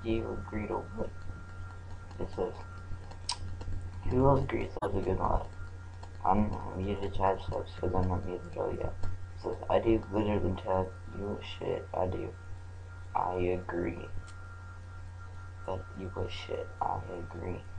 Do you agree to what it says? Who else agrees that's a good mod? I'm muted chat steps because I'm not muted all yet. It says, I do literally tell you shit. I do. I agree. That you was shit. I agree.